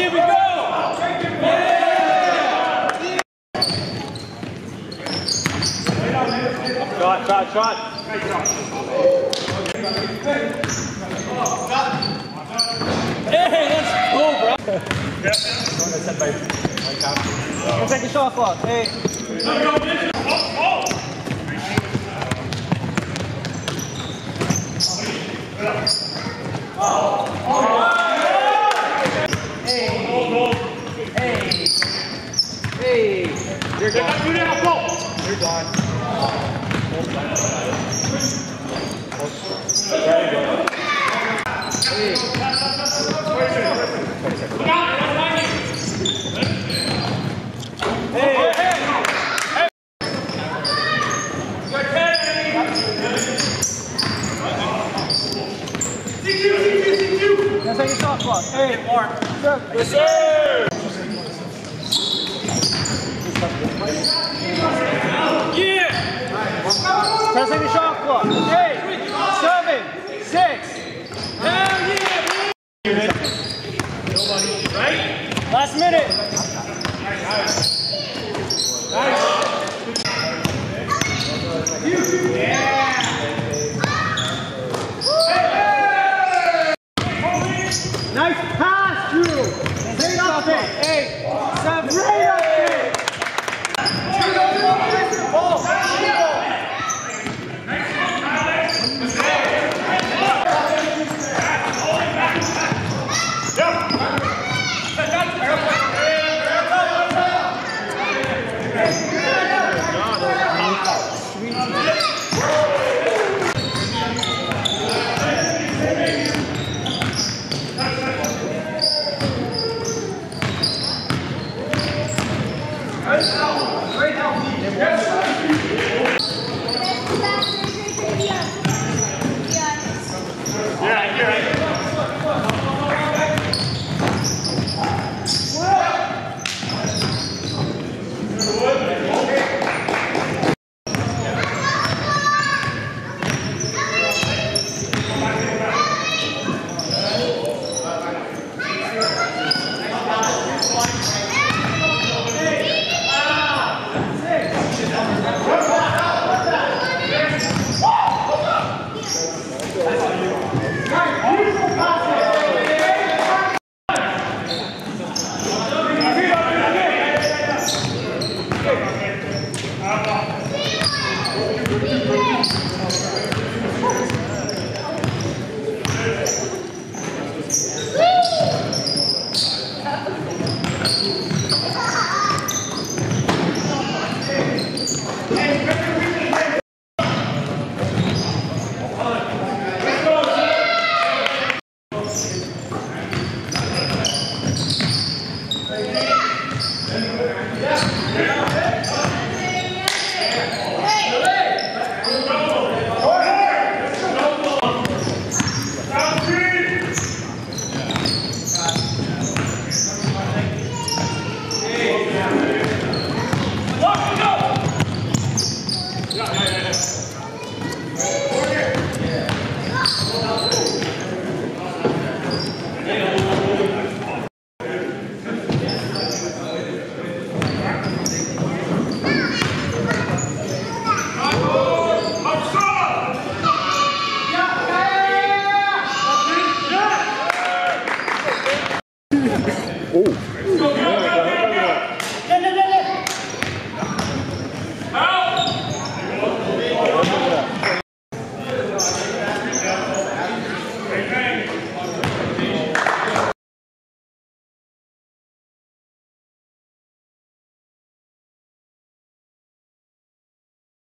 Here we go! Yeah! Shot! Hey, let's go, bro! Take a shot clock. Hey. Hey. You're gone. You're gone. Let's take a shot clock. Hey, Mark. Yes, sir. Yeah. Let's take a shot clock. 8, 7, 6. Hell yeah. Right? Last minute. Nice. Yeah. Nice pass, Drew! Straight up it! 8, 7, straight up it! Oh.